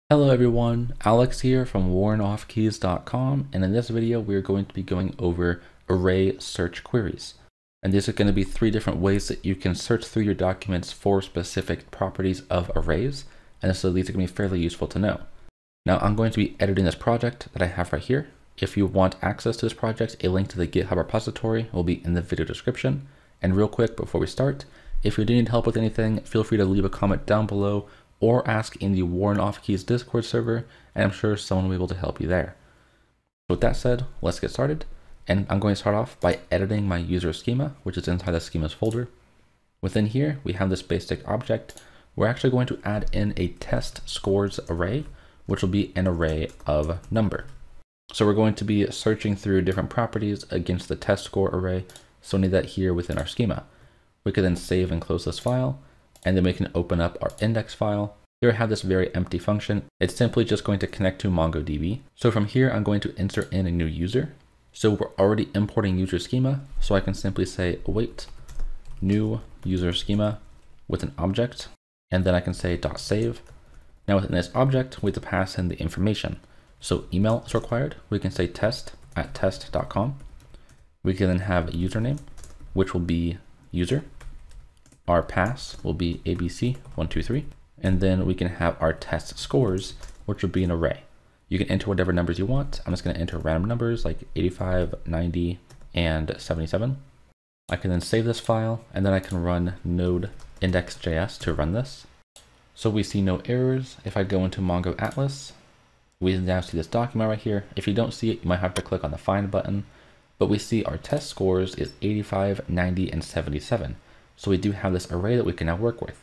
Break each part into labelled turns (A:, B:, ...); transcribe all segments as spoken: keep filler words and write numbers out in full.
A: Hello everyone, Alex here from warren off keys dot com, and in this video we're going to be going over array search queries. And these are going to be three different ways that you can search through your documents for specific properties of arrays, and so these are going to be fairly useful to know. Now I'm going to be editing this project that I have right here. If you want access to this project, a link to the GitHub repository will be in the video description. And real quick before we start, if you do need help with anything, feel free to leave a comment down below or ask in the Warren Off Keys Discord server, and I'm sure someone will be able to help you there. So with that said, let's get started. And I'm going to start off by editing my user schema, which is inside the schemas folder. Within here, we have this basic object. We're actually going to add in a test scores array, which will be an array of number. So we're going to be searching through different properties against the test score array. So we need that here within our schema. We can then save and close this file, and then we can open up our index file. Here I have this very empty function. It's simply just going to connect to MongoDB. So from here, I'm going to insert in a new user. So we're already importing user schema. So I can simply say await new user schema with an object, and then I can say dot save. Now within this object, we have to pass in the information. So email is required. We can say test at test dot com. We can then have a username, which will be user. Our pass will be A B C one two three, and then we can have our test scores, which will be an array. You can enter whatever numbers you want. I'm just going to enter random numbers like eighty-five, ninety, and seventy-seven. I can then save this file, and then I can run node index dot J S to run this. So we see no errors. If I go into Mongo Atlas, we now see this document right here. If you don't see it, you might have to click on the find button, but we see our test scores is eighty-five, ninety, and seventy-seven. So we do have this array that we can now work with.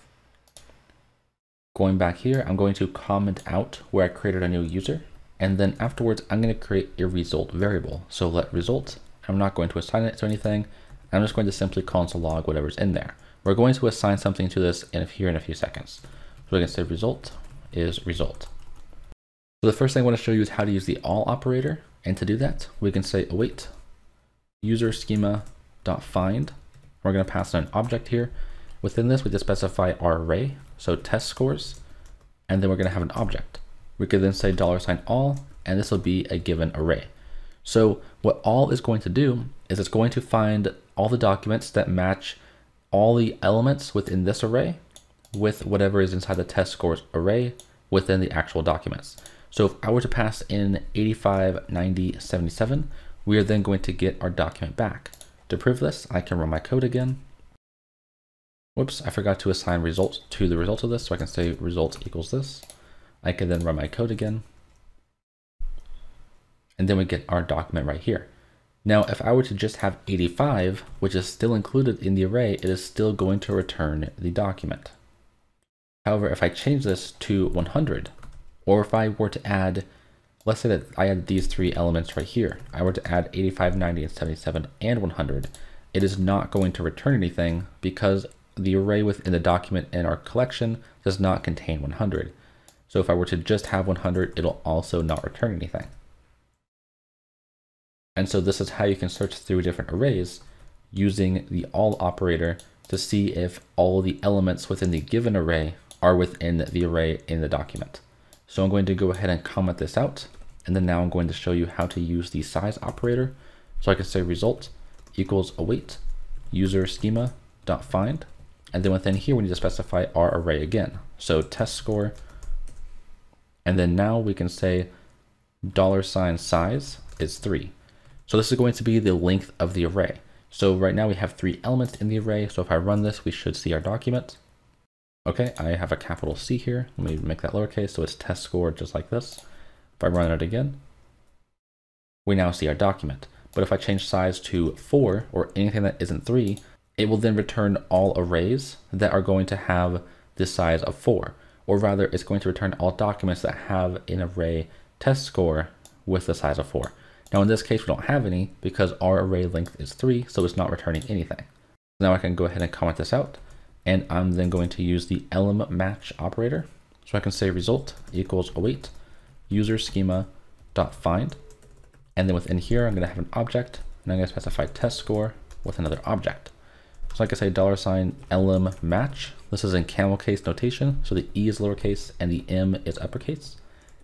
A: Going back here, I'm going to comment out where I created a new user. And then afterwards, I'm going to create a result variable. So let result, I'm not going to assign it to anything. I'm just going to simply console log whatever's in there. We're going to assign something to this in here in a few seconds. So we can say result is result. So the first thing I want to show you is how to use the all operator. And to do that, we can say await user schema dot find. We're going to pass in an object here. Within this, we just specify our array, so test scores, and then we're going to have an object. We could then say dollar sign all, and this will be a given array. So what all is going to do is it's going to find all the documents that match all the elements within this array with whatever is inside the test scores array within the actual documents. So if I were to pass in eighty-five, ninety, seventy-seven, we are then going to get our document back. To prove this, I can run my code again. Whoops, I forgot to assign result to the result of this, so I can say result equals this. I can then run my code again. And then we get our document right here. Now, if I were to just have eighty-five, which is still included in the array, it is still going to return the document. However, if I change this to one hundred, or if I were to add, let's say that I had these three elements right here. I were to add eighty-five, ninety, and seventy-seven, and one hundred. It is not going to return anything because the array within the document in our collection does not contain one hundred. So if I were to just have one hundred, it'll also not return anything. And so this is how you can search through different arrays using the all operator to see if all the elements within the given array are within the array in the document. So I'm going to go ahead and comment this out. And then now I'm going to show you how to use the size operator. So I can say result equals await user schema dot find. And then within here, we need to specify our array again. So test score. And then now we can say dollar sign size is three. So this is going to be the length of the array. So right now we have three elements in the array. So if I run this, we should see our document. Okay, I have a capital C here. Let me make that lowercase so it's test score just like this. If I run it again, we now see our document. But if I change size to four or anything that isn't three, it will then return all arrays that are going to have the size of four. Or rather, it's going to return all documents that have an array test score with the size of four. Now in this case, we don't have any because our array length is three, so it's not returning anything. Now I can go ahead and comment this out. And I'm then going to use the ElemMatch operator. So I can say result equals await user schema dot find. And then within here, I'm going to have an object, and I'm going to specify test score with another object. So I can say dollar sign ElemMatch. This is in camel case notation. So the E is lowercase and the M is uppercase.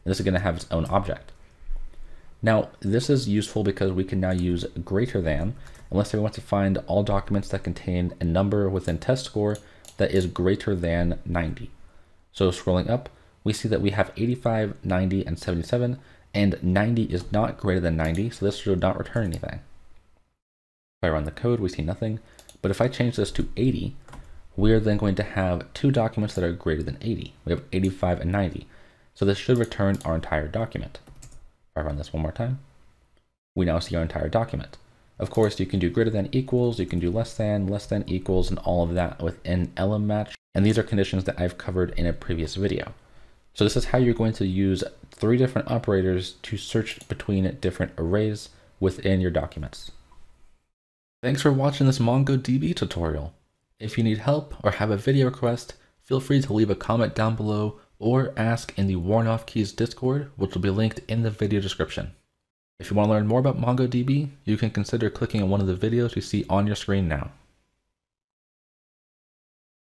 A: and this is going to have its own object. Now, this is useful because we can now use greater than, unless we want to find all documents that contain a number within test score that is greater than ninety. So scrolling up, we see that we have eighty-five, ninety, and seventy-seven, and ninety is not greater than ninety, so this should not return anything. If I run the code, we see nothing, but if I change this to eighty, we are then going to have two documents that are greater than eighty. We have eighty-five and ninety, so this should return our entire document. If I run this one more time, we now see our entire document. Of course, you can do greater than equals, you can do less than, less than equals, and all of that within ElemMatch. And these are conditions that I've covered in a previous video. So this is how you're going to use three different operators to search between different arrays within your documents. Thanks for watching this MongoDB tutorial. If you need help or have a video request, feel free to leave a comment down below or ask in the Worn Off Keys Discord, which will be linked in the video description. If you want to learn more about MongoDB, you can consider clicking on one of the videos you see on your screen now.